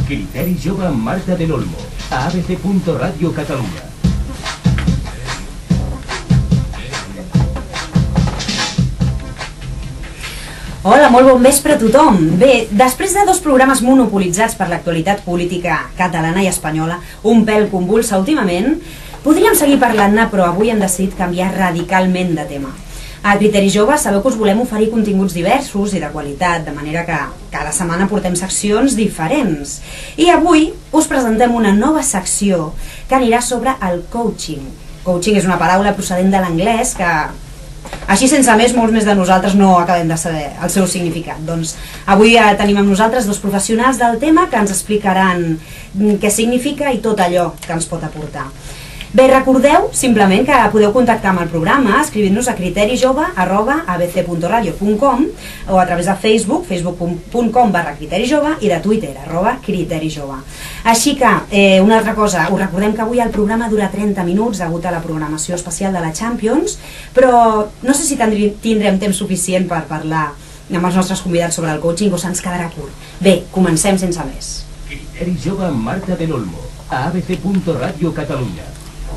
Criteri Jove amb Marta del Olmo, a abc.radio Catalunya. Hola, molt bon vespre a tothom. Bé, després de 2 programes monopolitzats per l'actualitat política catalana i espanyola, un pèl convulsa últimament, podríem seguir parlant-ne, però avui hem decidit canviar radicalment de tema. A Criteri Jove sabeu que us volem oferir continguts diversos i de qualitat, de manera que cada setmana portem seccions diferents. I avui us presentem una nova secció que anirà sobre el coaching. Coaching és una paraula procedent de l'anglès que, així sense més, molts més de nosaltres no acabem de saber el seu significat. Doncs avui tenim amb nosaltres 2 professionals del tema que ens explicaran què significa i tot allò que ens pot aportar. Bé, recordeu simplement que podeu contactar amb el programa escrivint-nos a criteriJove@abc.radio.com o a través de Facebook, facebook.com/criteriJove i de Twitter, @criteriJove. Així que, una altra cosa, us recordem que avui el programa dura 30 minuts degut a la programació especial de la Champions, però no sé si tindrem temps suficient per parlar amb els nostres convidats sobre el coaching o se'ns quedarà curt. Bé, comencem sense més. Criteri Jove amb Marta del Olmo, a abc.radio Catalunya.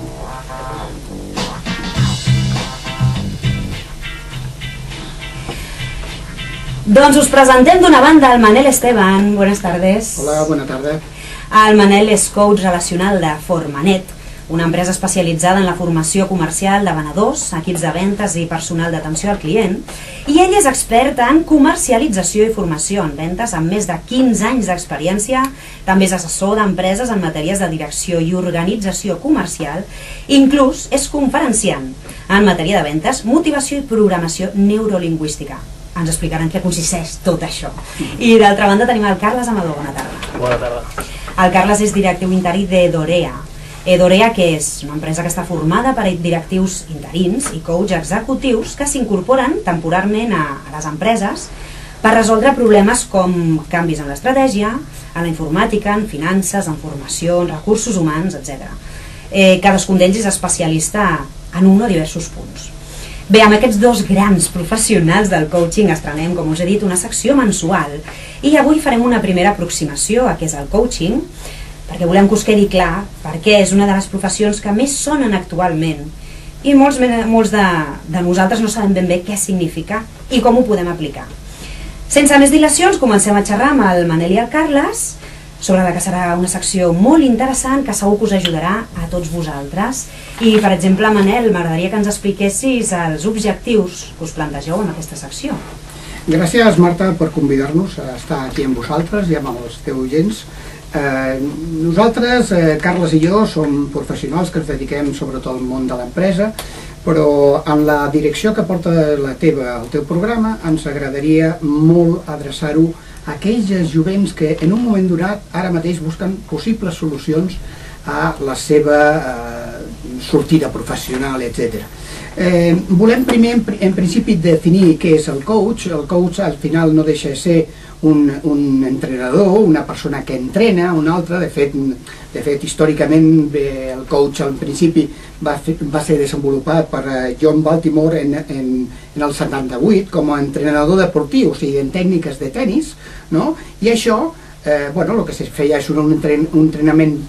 Doncs us presentem d'una banda el Manel Esteban. Buenas tardes. Hola, buena tarde. El Manel és coach relacional de Formanet, una empresa especialitzada en la formació comercial de venedors, equips de ventes i personal d'atenció al client, i ell és expert en comercialització i formació en ventes amb més de 15 anys d'experiència. També és assessor d'empreses en matèries de direcció i organització comercial, inclús és conferenciant en matèria de ventes, motivació i programació neurolingüística. Ens explicaran què consisteix tot això. I d'altra banda tenim el Carles Amador. Bona tarda. Bona tarda. El Carles és directiu interí d'Edorea. Edorea, que és una empresa que està formada per directius interins i coach executius que s'incorporen temporalment a les empreses per resoldre problemes com canvis en l'estratègia, en la informàtica, en finances, en formació, en recursos humans, etc. Cadascun d'ells és especialista en un o diversos punts. Bé, amb aquests 2 grans professionals del coaching estrenem, com us he dit, una secció mensual i avui farem una primera aproximació a què és el coaching, perquè volem que us quedi clar perquè és una de les professions que més sonen actualment i molts de nosaltres no sabem ben bé què significa i com ho podem aplicar. Sense més dilacions, comencem a xerrar amb el Manel i el Carles sobre la que serà una secció molt interessant que segur que us ajudarà a tots vosaltres. I, per exemple, Manel, m'agradaria que ens expliquessis els objectius que us plantegeu en aquesta secció. Gràcies, Marta, per convidar-nos a estar aquí amb vosaltres i amb els teus oients. Nosaltres, Carles i jo, som professionals que ens dediquem sobretot al món de l'empresa, però en la direcció que porta el teu programa ens agradaria molt adreçar-ho a aquells jovents que en un moment donat ara mateix busquen possibles solucions a la seva sortida professional, etc. Volem primer, en principi, definir què és el coach. El coach al final no deixa de ser un entrenador, una persona que entrena, un altre. De fet, històricament el coach al principi va ser desenvolupat per John Baltimore en el 78 com a entrenador deportiu, o sigui, en tècniques de tenis, no? I això, el que es feia és un entrenament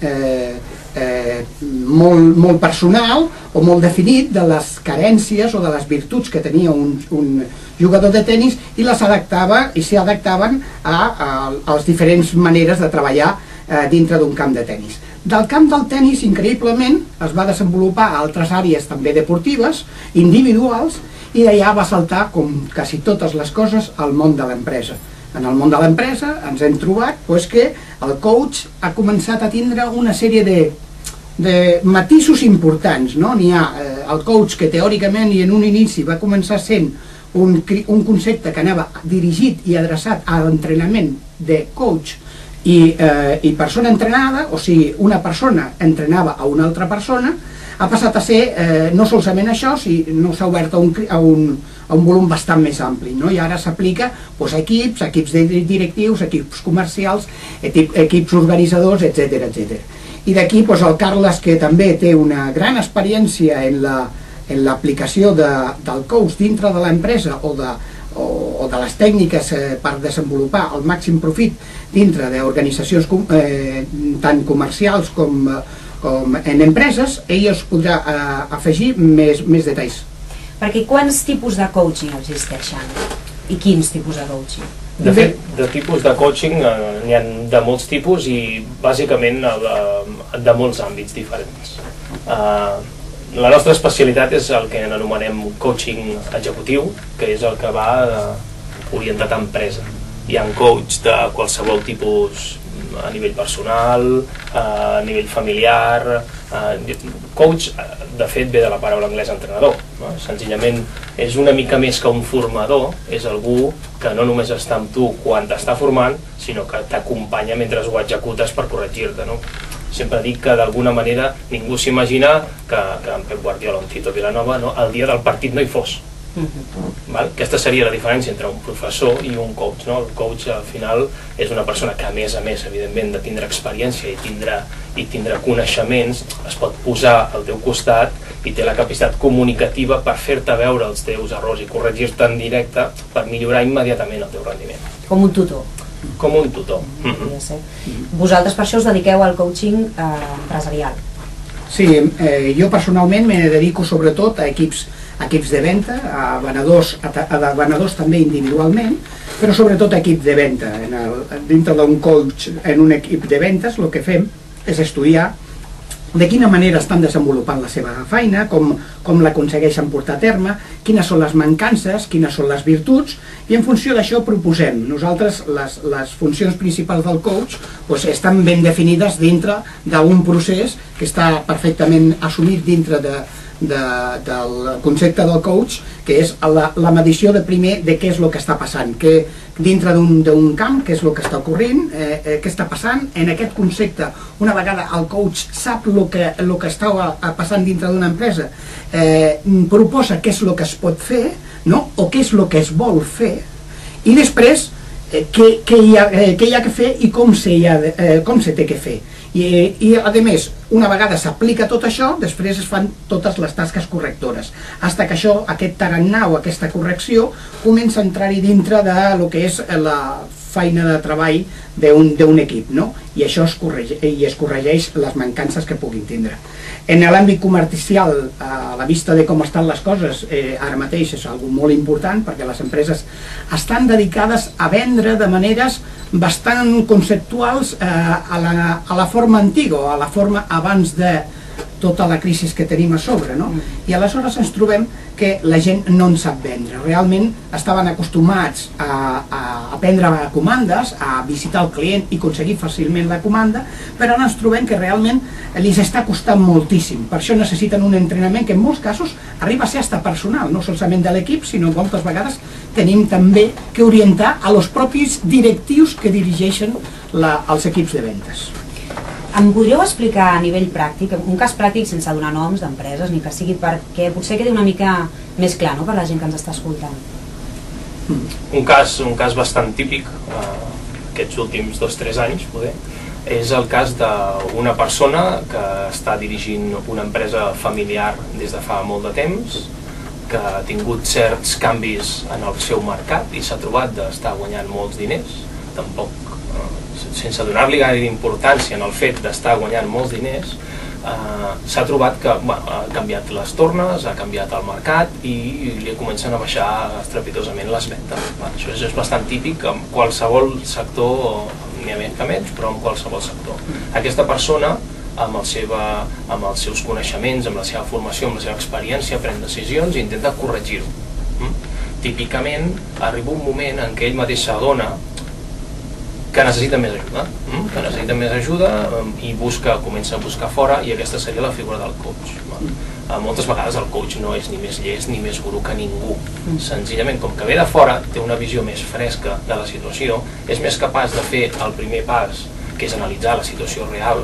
molt personal o molt definit de les carències o de les virtuts que tenia un jugador de tenis i les adaptava i s'adaptaven a les diferents maneres de treballar dintre d'un camp de tenis. Del camp del tenis, increïblement, es va desenvolupar a altres àrees també deportives, individuals, i d'allà va saltar, com quasi totes les coses, al món de l'empresa. En el món de l'empresa ens hem trobat que el coach ha començat a tindre una sèrie de matisos importants. N'hi ha el coach que teòricament i en un inici va començar sent un concepte que anava dirigit i adreçat a l'entrenament de coach i persona entrenada, o sigui, una persona entrenava a una altra persona, ha passat a ser no solament això, sinó s'ha obert a un volum bastant més ampli, i ara s'aplica a equips directius, equips comercials, equips organitzadors, etc. I d'aquí el Carles, que també té una gran experiència en l'aplicació del coach dintre de l'empresa o de les tècniques per desenvolupar el màxim profit dintre d'organitzacions tant comercials com en empreses, ell us podrà afegir més detalls. Perquè quants tipus de coaching existeixen? I quins tipus de coaching? De fet, de tipus de coaching n'hi ha de molts tipus i bàsicament de molts àmbits diferents. La nostra especialitat és el que anomenem coaching executiu, que és el que va orientat a empresa. Hi ha coach de qualsevol tipus a nivell personal, a nivell familiar. Coach, de fet, ve de la paraula anglesa entrenador. Senzillament és una mica més que un formador, és algú que no només està amb tu quan t'està formant, sinó que t'acompanya mentre ho executes per corregir-te. Sempre dic que d'alguna manera ningú s'imagina que en Pep Guardiola o en Tito Vilanova el dia del partit no hi fos. Aquesta seria la diferència entre un professor i un coach. El coach al final és una persona que a més, evidentment, de tindre experiència i tindre coneixements, es pot posar al teu costat i té la capacitat comunicativa per fer-te veure els teus errors i corregir-te en directe per millorar immediatament el teu rendiment. Com un tutor. Com un tutor. Vosaltres per això us dediqueu al coaching empresarial. Sí, jo personalment me dedico sobretot a equips de venda, a venedors també individualment, però sobretot a equips de venda. Dintre d'un coach, en un equip de vendes, el que fem és estudiar de quina manera estan desenvolupant la seva feina, com l'aconsegueixen portar a terme, quines són les mancances, quines són les virtuts, i en funció d'això proposem. Nosaltres, les funcions principals del coach estan ben definides dintre d'un procés que està perfectament assumit dintre del concepte del coach, que és la medició de primer de què és el que està passant, dintre d'un camp, què és el que està ocorrint, què està passant. En aquest concepte, una vegada el coach sap el que està passant dintre d'una empresa, proposa què és el que es pot fer, o què és el que es vol fer, i després què hi ha que fer i com se té que fer. I a més, una vegada s'aplica tot això, després es fan totes les tasques correctores, fins que aquest tarannà o aquesta correcció comença a entrar-hi dintre del que és la feina de treball d'un equip, i això es corregeix les mancances que puguin tindre. En l'àmbit comercial, a la vista de com estan les coses, ara mateix és una cosa molt important, perquè les empreses estan dedicades a vendre de maneres bastant conceptuals a la forma antiga, a la forma abans de tota la crisi que tenim a sobre, i aleshores ens trobem que la gent no en sap vendre. Realment estaven acostumats a prendre comandes, a visitar el client i aconseguir fàcilment la comanda, però ara ens trobem que realment els està costant moltíssim. Per això necessiten un entrenament que en molts casos arriba a ser hasta personal, no solament de l'equip, sinó moltes vegades tenim també que orientar a los propis directius que dirigeixen els equips de vendes. Em podríeu explicar a nivell pràctic, un cas pràctic sense donar noms d'empreses ni que sigui, perquè potser quedi una mica més clar per la gent que ens està escoltant? Un cas bastant típic aquests últims 2-3 anys, poder, és el cas d'una persona que està dirigint una empresa familiar des de fa molt de temps, que ha tingut certs canvis en el seu mercat i s'ha trobat d'estar guanyant molts diners, tampoc sense donar-li gaire importància en el fet d'estar guanyant molts diners, s'ha trobat que ha canviat les tornes, ha canviat el mercat i li comencen a baixar estrepitosament les vendes. Això és bastant típic en qualsevol sector, n'hi ha més que menys, però en qualsevol sector. Aquesta persona, amb els seus coneixements, amb la seva formació, amb la seva experiència, pren decisions i intenta corregir-ho. Típicament arriba un moment en què ell mateix s'adona que necessita més ajuda, i comença a buscar fora, i aquesta seria la figura del coach. Moltes vegades el coach no és ni més llest ni més guru que ningú. Senzillament, com que ve de fora, té una visió més fresca de la situació, és més capaç de fer el primer pas, que és analitzar la situació real,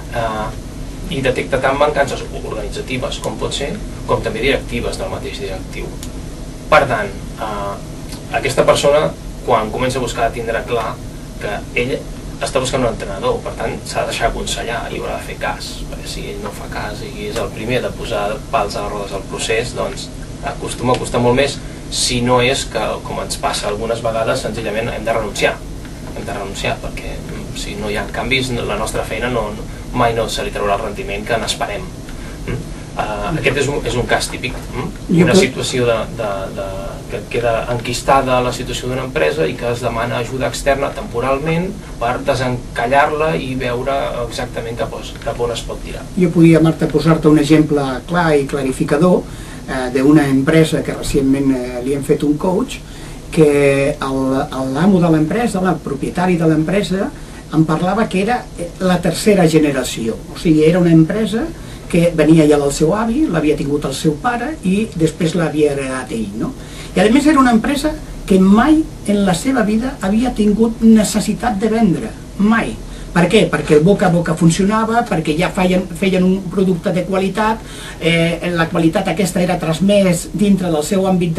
i detecta tant mancances organitzatives, com pot ser, com també directives del mateix directiu. Per tant, aquesta persona, quan comença a buscar tindrà clar que ell està buscant un entrenador, per tant s'ha de deixar aconsellar i haurà de fer cas, perquè si ell no fa cas i és el primer de posar pals a les rodes al procés, doncs acostuma a costar molt més si no és que, com ens passa algunes vegades, senzillament hem de renunciar. Hem de renunciar perquè si no hi ha canvis la nostra feina mai no se li traurà el rendiment que n'esperem. Aquest és un cas típic, una situació que queda enquistada a la situació d'una empresa i que es demana ajuda externa temporalment per desencallar-la i veure exactament cap on es pot tirar. Jo podia, Marta, posar-te un exemple clar i clarificador d'una empresa que recentment li hem fet un coach, que l'amo de l'empresa, el propietari de l'empresa, em parlava que era la tercera generació, o sigui, era una empresa que venia ja del seu avi, l'havia tingut el seu pare i després l'havia heredat ell, no? I a més era una empresa que mai en la seva vida havia tingut necessitat de vendre, mai. Per què? Perquè el boca a boca funcionava, perquè ja feien un producte de qualitat, la qualitat aquesta era transmès dintre del seu àmbit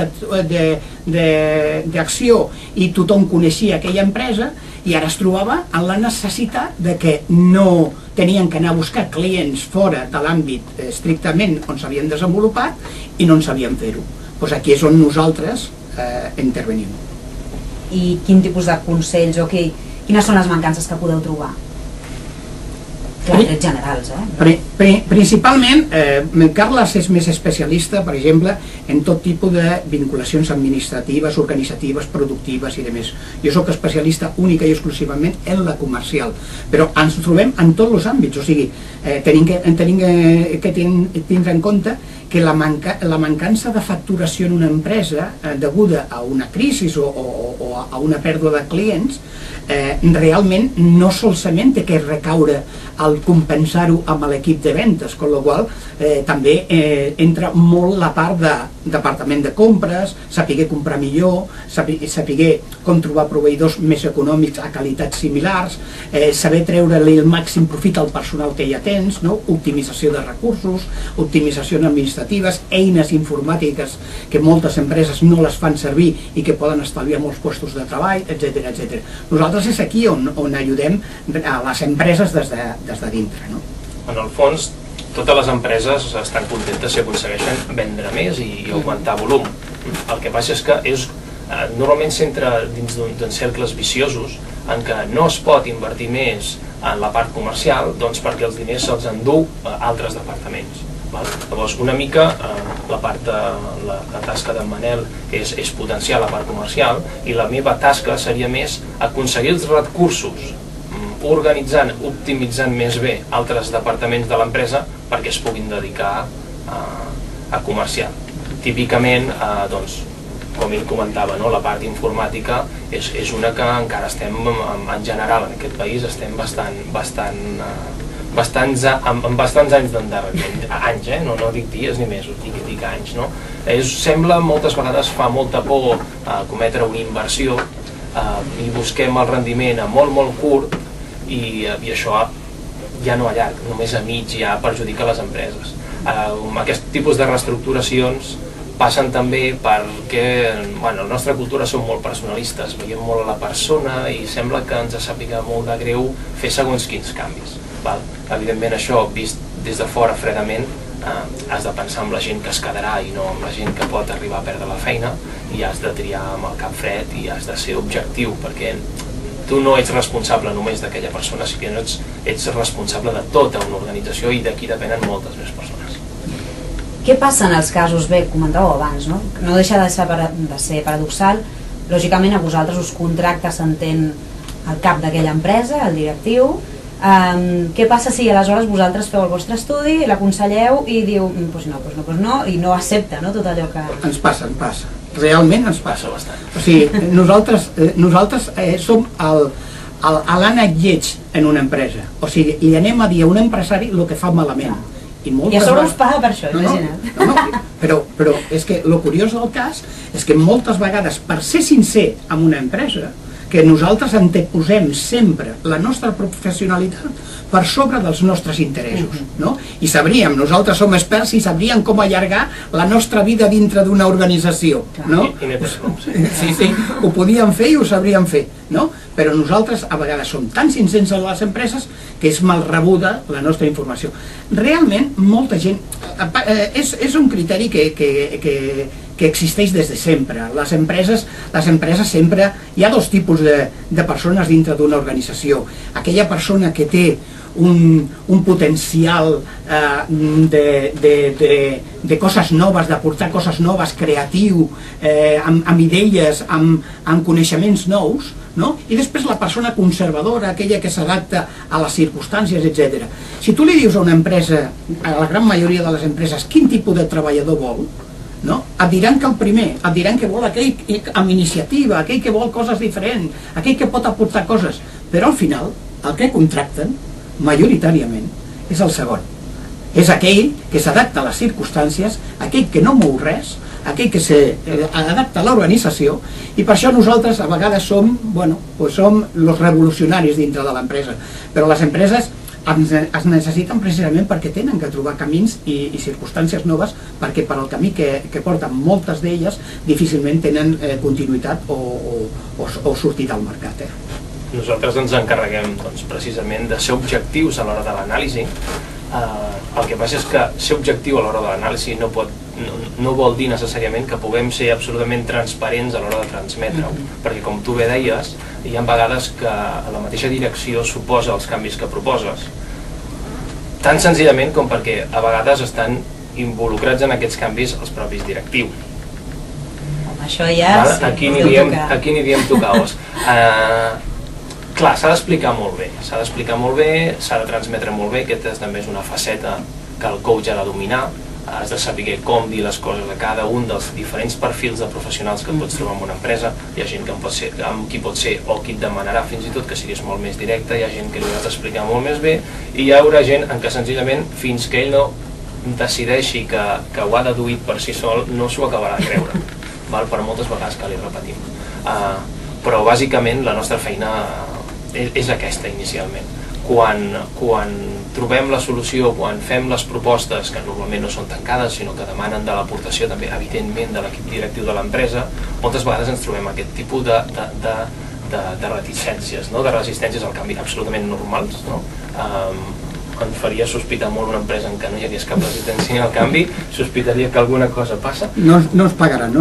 d'acció i tothom coneixia aquella empresa, i ara es trobava en la necessitat de que no tenien que anar a buscar clients fora de l'àmbit estrictament on s'havien desenvolupat i no en sabien fer-ho. Doncs aquí és on nosaltres intervenim. I quin tipus de consells o quines són les mancances que podeu trobar? Clar, trets generals, Principalment, Carles és més especialista, per exemple, en tot tipus de vinculacions administratives, organitzatives, productives i demés. Jo soc especialista única i exclusivament en la comercial, però ens trobem en tots els àmbits, o sigui, tenim que tindre en compte que la mancança de facturació en una empresa deguda a una crisi o a una pèrdua de clients realment no solament té que recaure al compensar-ho amb l'equip de ventes, amb la qual també entra molt la part de departament de compres, saber comprar millor, saber com trobar proveïdors més econòmics a qualitats similars, saber treure-li el màxim profit al personal que ja tens, optimització de recursos, optimitzacions administratives, eines informàtiques que moltes empreses no les fan servir i que poden estalviar molts llocs de treball, etc. Nosaltres és aquí on ajudem a les empreses des de dintre. En el fons, totes les empreses estan contentes si aconsegueixen vendre més i augmentar volum. El que passa és que normalment s'entra dins d'uns cercles viciosos en què no es pot invertir més en la part comercial perquè els diners se'ls endú a altres departaments. Llavors, una mica la tasca d'en Manel és potenciar la part comercial i la meva tasca seria més aconseguir els recursos organitzant, optimitzant més bé altres departaments de l'empresa perquè es puguin dedicar a comercial. Típicament, com ell comentava, la part informàtica és una que encara estem, en general, en aquest país, estem amb bastants anys d'endarreriment, anys, no dic dies ni mesos, dic anys. Sembla, moltes vegades fa molta por cometre una inversió i busquem el rendiment a molt curt i això ja no a llarg, només a mig ja perjudica les empreses. Aquest tipus de reestructuracions passen també perquè la nostra cultura som molt personalistes, veiem molt a la persona i sembla que ens sàpiga molt de greu fer segons quins canvis. Evidentment això, vist des de fora fredament, has de pensar en la gent que es quedarà i no en la gent que pot arribar a perdre la feina i has de triar amb el cap fred i has de ser objectiu perquè tu no ets responsable només d'aquella persona, sinó que ets responsable de tota una organització i d'aquí depenen moltes més persones. Què passa en els casos, bé, comentàveu abans, no deixa de ser paradoxal, lògicament a vosaltres us contracta, s'entén, el cap d'aquella empresa, el directiu. Què passa si aleshores vosaltres feu el vostre estudi, l'aconselleu i diu doncs no, i no accepta tot allò que... Ens passa, realment ens passa bastant. O sigui, nosaltres som l'ànec lleig en una empresa, o sigui, li anem a dir a un empresari el que fa malament. I a sobre us paga per això, imagina't. Però és que el curiós del cas és que moltes vegades, per ser sincer amb una empresa, que nosaltres anteposem sempre la nostra professionalitat per sobre dels nostres interessos, i sabríem, nosaltres som experts i sabríem com allargar la nostra vida dintre d'una organització, sí, ho podíem fer i ho sabríem fer, però nosaltres a vegades som tan sincers a les empreses que és mal rebuda la nostra informació. Realment molta gent, és un criteri que que existeix des de sempre. Les empreses sempre... Hi ha dos tipus de persones dintre d'una organització. Aquella persona que té un potencial de coses noves, d'aportar coses noves, creatiu, amb idees, amb coneixements nous, no? I després la persona conservadora, aquella que s'adapta a les circumstàncies, etc. Si tu li dius a una empresa, a la gran majoria de les empreses, quin tipus de treballador vol, no? Et diran que el primer, et diran que vol aquell amb iniciativa, aquell que vol coses diferents, aquell que pot aportar coses, però al final el que contracten majoritàriament és el segon. És aquell que s'adapta a les circumstàncies, aquell que no mou res, aquell que s'adapta a l'organització, i per això nosaltres a vegades som els revolucionaris dintre de l'empresa. Però les empreses es necessiten precisament perquè tenen que trobar camins i circumstàncies noves, perquè per al camí que porten moltes d'elles difícilment tenen continuïtat o sortida al mercat. Nosaltres ens encarreguem precisament de ser objectius a l'hora de l'anàlisi. El que passa és que ser objectiu a l'hora de l'anàlisi no vol dir necessàriament que puguem ser absolutament transparents a l'hora de transmetre-ho, perquè com tu bé deies, hi ha vegades que la mateixa direcció suposa els canvis que proposes, tan senzillament com perquè a vegades estan involucrats en aquests canvis els propis directius. Això ja... Aquí n'hi diem tocar os. Clar, s'ha d'explicar molt bé, s'ha de transmetre molt bé, aquesta també és una faceta que el coach ha de dominar, has de saber com dir les coses a cada un dels diferents perfils de professionals que pots trobar en una empresa. Hi ha gent amb qui pot ser o qui et demanarà fins i tot que siguis molt més directe, hi ha gent que li has d'explicar molt més bé i hi haurà gent en què senzillament fins que ell no decideixi que ho ha deduït per si sol no s'ho acabarà de creure, per moltes vegades que li repetim. Però bàsicament la nostra feina és aquesta inicialment. Quan trobem la solució, quan fem les propostes, que normalment no són tancades, sinó que demanen de l'aportació també, evidentment, de l'equip directiu de l'empresa, moltes vegades ens trobem aquest tipus de reticències, de resistències al canvi absolutament normals. Em faria sospitar molt una empresa en què no hi hagués cap resistència al canvi, sospitaria que alguna cosa passa. No es pagaran.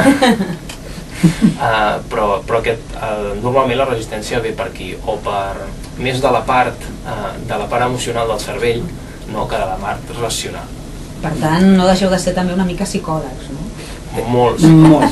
Però normalment la resistència ve per aquí, o per més de la part emocional del cervell que de la part racional. Per tant, no deixeu de ser també una mica psicòlegs, no? Molts.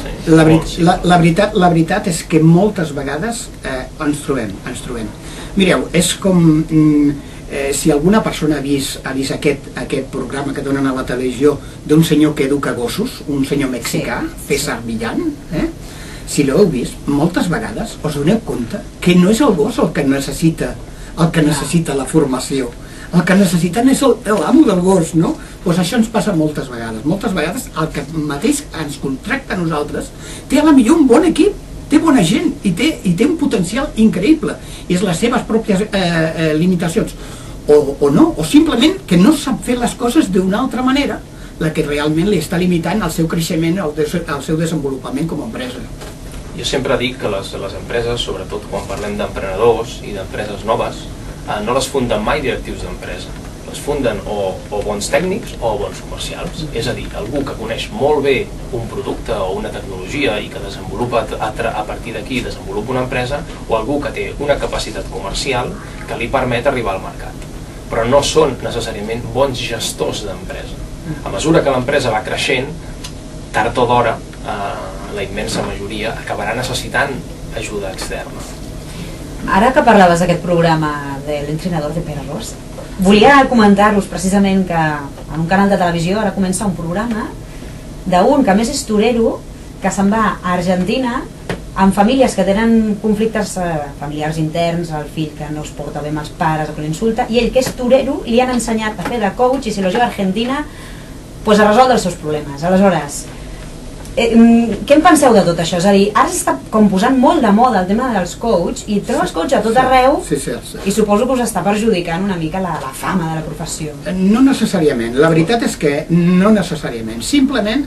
La veritat és que moltes vegades ens trobem. Mireu, és com si alguna persona ha vist aquest programa que donen a la televisió d'un senyor que educa gossos, un senyor mexicà, César Millán, si l'heu vist, moltes vegades us doneu compte que no és el gos el que necessita la formació, el que necessiten és l'amo del gos, no? Doncs això ens passa moltes vegades. Moltes vegades el que mateix ens contracta a nosaltres té a la millor un bon equip, té bona gent i té un potencial increïble, i és les seves pròpies limitacions, o no, o simplement que no sap fer les coses d'una altra manera, la que realment li està limitant el seu creixement, el seu desenvolupament com a empresa. Jo sempre dic que les empreses, sobretot quan parlem d'emprenedors i d'empreses noves, no les funden mai directius d'empresa. Les funden o bons tècnics o bons comercials. És a dir, algú que coneix molt bé un producte o una tecnologia i que desenvolupa a partir d'aquí desenvolupa una empresa, o algú que té una capacitat comercial que li permet arribar al mercat. Però no són necessàriament bons gestors d'empresa. A mesura que l'empresa va creixent, tard o d'hora, la immensa majoria acabarà necessitant ajuda externa. Ara que parlaves d'aquest programa de l'entrenador de perros, volia comentar-vos precisament que en un canal de televisió ara comença un programa d'un que a més és torero, que se'n va a Argentina amb famílies que tenen conflictes familiars interns, el fill que no es porta bé amb els pares o que l'insulta, i ell que és torero li han ensenyat a fer de coach i si lo lleva a Argentina a resoldre els seus problemes. Aleshores, què en penseu de tot això? És a dir, ara s'està com posant molt de moda el tema dels coach i trobes coach a tot arreu i suposo que us està perjudicant una mica la fama de la professió. No necessàriament, la veritat és que no necessàriament, simplement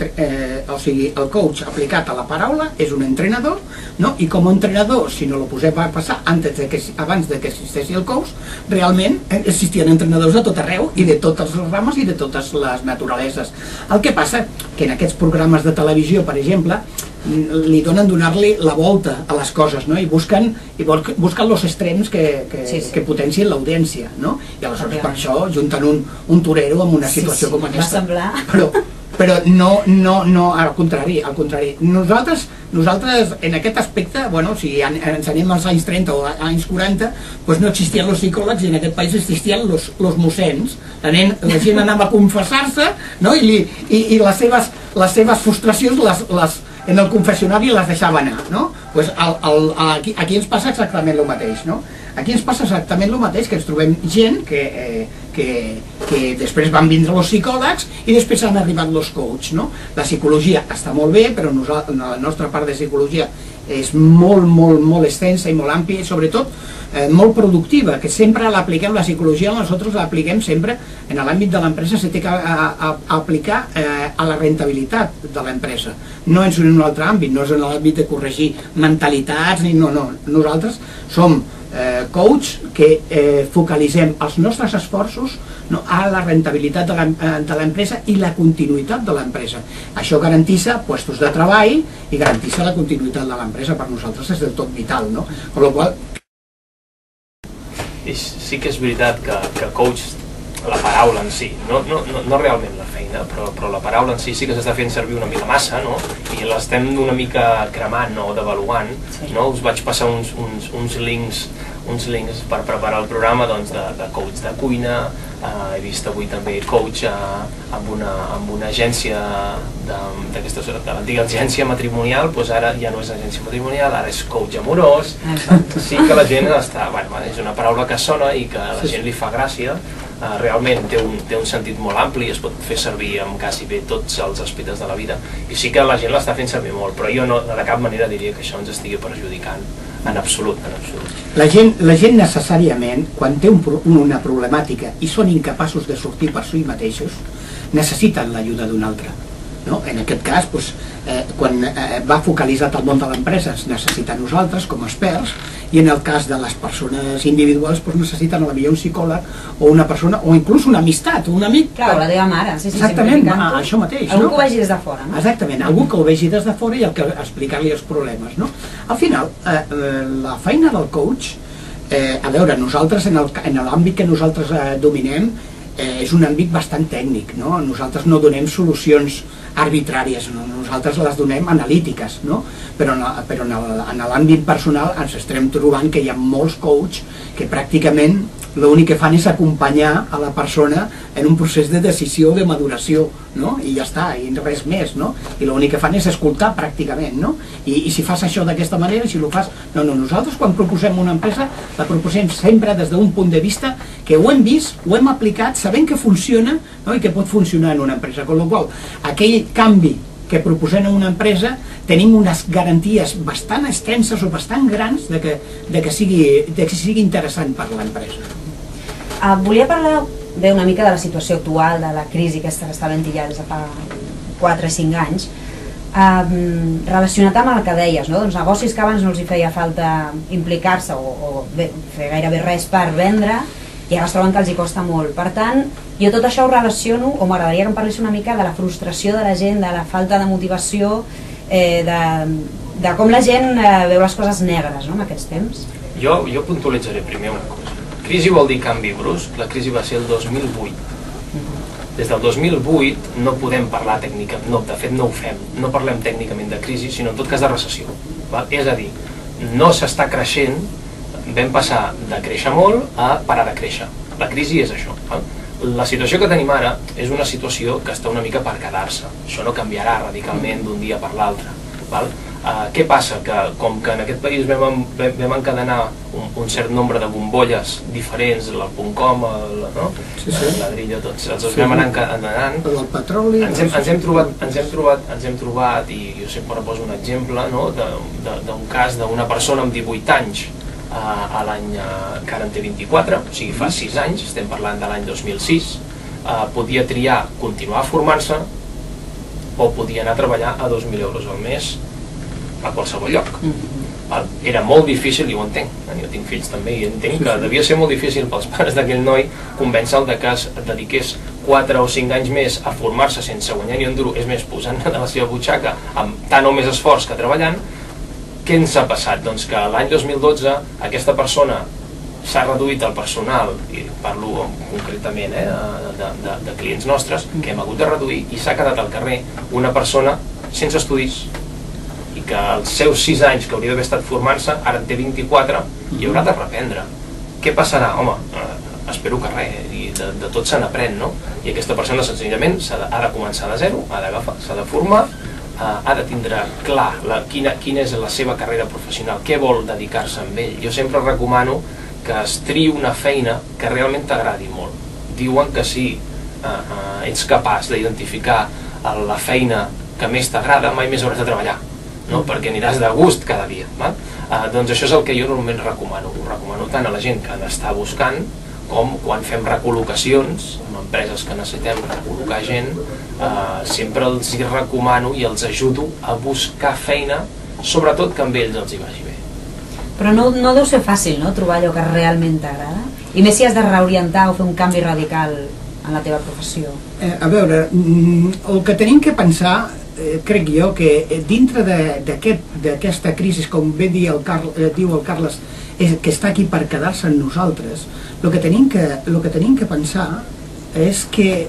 el coach aplicat a la paraula és un entrenador, i com a entrenador, si no lo posem a passar abans de que existeixi el coach, realment existien entrenadors de tot arreu i de totes les rames i de totes les naturaleses. El que passa que en aquests programes de televisió, per exemple, li donen donar-li la volta a les coses, no? I busquen los extrems que potencien l'audiència, no? I aleshores per això junten un torero amb una situació com aquesta. Però no, al contrari. Nosaltres en aquest aspecte, bueno, si ens anem als anys 30 o anys 40, doncs no existien els psicòlegs i en aquest país existien los mossens. La gent anava a confessar-se, no? I les seves frustracions en el confessionari les deixava anar, no? Pues aquí ens passa exactament el mateix, no? Aquí ens passa exactament el mateix, que ens trobem gent que després van vindre els psicòlegs i després han arribat els coaches, no? La psicologia està molt bé, però la nostra part de psicologia és molt extensa i molt àmplia i sobretot molt productiva, que sempre l'apliquem, la psicologia nosaltres l'apliquem sempre en l'àmbit de l'empresa, se té que aplicar a la rentabilitat de l'empresa, no és en un altre àmbit, no és en l'àmbit de corregir mentalitats, no, nosaltres som coach que focalitzem els nostres esforços a la rentabilitat de l'empresa i la continuïtat de l'empresa. Això garantissa puestos de treball i garantissa la continuïtat de l'empresa. Per nosaltres és del tot vital, no? Amb la qual sí que és veritat que coach, la paraula en si, no realment la feina, però la paraula en si sí que s'està fent servir una mica massa, no? I l'estem una mica cremant o devaluant, no? Us vaig passar uns links per preparar el programa de coach de cuina, he vist avui també coach amb una agència d'aquestes, de l'antiga agència matrimonial, doncs ara ja no és agència matrimonial, ara és coach amorós. Sí que la gent està, és una paraula que sona i que a la gent li fa gràcia, realment té un sentit molt ampli, es pot fer servir amb quasi bé tots els aspectes de la vida i sí que la gent l'està fent servir molt, però jo no de cap manera diria que això ens estigui perjudicant en absolut. La gent necessàriament, quan té una problemàtica i són incapaços de sortir per si mateixos, necessiten l'ajuda d'un altre. En aquest cas, quan va focalitzat al món de l'empresa, es necessita nosaltres com a experts, i en el cas de les persones individuals necessiten potser un psicòleg o una persona, o inclús una amistat, un amic. Clar, la teva mare, sí, exactament, això mateix. Algú que ho vegi des de fora, no? Exactament, algú que ho vegi des de fora i explicar-li els problemes, no? Al final, la feina del coach, a veure, nosaltres, en l'àmbit que nosaltres dominem, és un àmbit bastant tècnic, no? Nosaltres no donem solucions arbitràries, nosaltres les donem analítiques, no? Però en l'àmbit personal ens estem trobant que hi ha molts coaches que pràcticament l'únic que fan és acompanyar a la persona en un procés de decisió, de maduració, no? I ja està, i res més, no? I l'únic que fan és escoltar pràcticament, no? I si fas això d'aquesta manera, si ho fas... No, nosaltres quan proposem una empresa la proposem sempre des d'un punt de vista que ho hem vist, ho hem aplicat, sabent que funciona, no? I que pot funcionar en una empresa, amb la qual cosa aquell canvi que proposem en una empresa tenim unes garanties bastant extenses o bastant grans de que sigui interessant per a l'empresa. Volia parlar bé una mica de la situació actual, de la crisi aquesta que està havent-hi ja des de fa 4 o 5 anys, relacionat amb el que deies, no? Doncs negocis que abans no els hi feia falta implicar-se o fer gairebé res per vendre, i ara es troben que els hi costa molt. Per tant, jo tot això ho relaciono, o m'agradaria que em parlis una mica de la frustració de la gent, de la falta de motivació, de com la gent veu les coses negres, no?, en aquests temps. Jo puntualitzaré primer una cosa. Crisi vol dir canvi brusc, la crisi va ser el 2008. Des del 2008 no podem parlar tècnicament, no, de fet no ho fem, no parlem tècnicament de crisi, sinó en tot cas de recessió. És a dir, no s'està creixent, vam passar de créixer molt a parar de créixer. La crisi és això. La situació que tenim ara és una situació que està una mica per quedar-se. Això no canviarà radicalment d'un dia per l'altre. Què passa? Que com que en aquest país vam encadenar un cert nombre de bombolles diferents, el .com, el ladrillo, tots els vam anar encadenant, el petroli... Ens hem trobat, i jo sempre poso un exemple, d'un cas d'una persona amb 18 anys a l'any que ara en té 24, o sigui fa 6 anys, estem parlant de l'any 2006, podia triar continuar formant-se o podia anar a treballar a 2.000 euros al mes a qualsevol lloc. Era molt difícil, i ho entenc, jo tinc fills també, i entenc que devia ser molt difícil pels pares d'aquell noi convèncer-lo que es dediqués 4 o 5 anys més a formar-se sense guanyar ni un duro, és més, posant de la seva butxaca amb tant o més esforç que treballant, què ens ha passat? Doncs que l'any 2012 aquesta persona s'ha reduït el personal, i parlo concretament de clients nostres, que hem hagut de reduir, i s'ha quedat al carrer una persona sense estudis, i que els seus 6 anys que hauria d'haver estat formant-se, ara en té 24 i haurà de reprendre. Què passarà? Home, espero que res, i de tot se n'aprèn, no? I aquesta persona senzillament ha de començar de zero, s'ha de formar, ha de tindre clar quina és la seva carrera professional, què vol dedicar-se amb ell. Jo sempre recomano que es triï una feina que realment t'agradi molt. Diuen que si ets capaç d'identificar la feina que més t'agrada, mai més hauràs de treballar, no? Perquè aniràs de gust cada dia. Doncs això és el que jo normalment recomano. Ho recomano tant a la gent que n'està buscant, com quan fem recol·locacions amb empreses que necessitem recol·locar gent, sempre els hi recomano i els ajudo a buscar feina, sobretot que amb ells els hi vagi bé. Però no deu ser fàcil, no?, trobar allò que realment t'agrada? I més si has de reorientar o fer un canvi radical en la teva professió. A veure, el que tenim que pensar, crec jo, que dintre d'aquesta crisi, com bé diu el Carles, que està aquí per quedar-se en nosaltres, el que tenim que pensar és que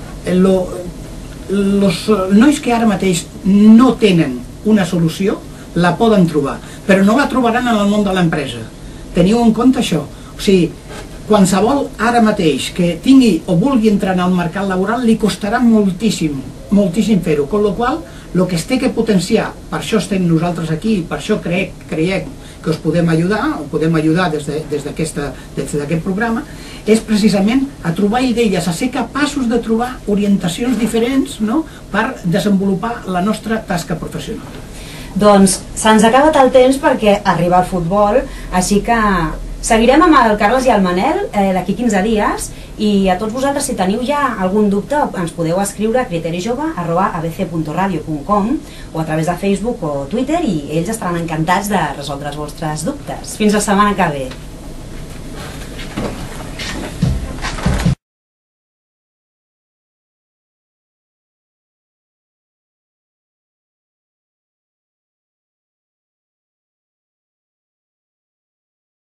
els nois que ara mateix no tenen una solució la poden trobar, però no la trobaran en el món de l'empresa. Teniu en compte això. O sigui, qualsevol ara mateix que tingui o vulgui entrar en el mercat laboral li costarà moltíssim fer-ho, amb la qual cosa el que es té que potenciar, per això estem nosaltres aquí, per això creiem que us podem ajudar des d'aquest programa, és precisament a trobar idees, a ser capaços de trobar orientacions diferents, no?, per desenvolupar la nostra tasca professional. Doncs se'ns ha acabat el temps perquè arriba el futbol, així que seguirem amb el Carles i el Manel d'aquí 15 dies, i a tots vosaltres, si teniu ja algun dubte, ens podeu escriure a criterijove@abc.radio.com o a través de Facebook o Twitter, i ells estaran encantats de resoldre els vostres dubtes. Fins la setmana que ve.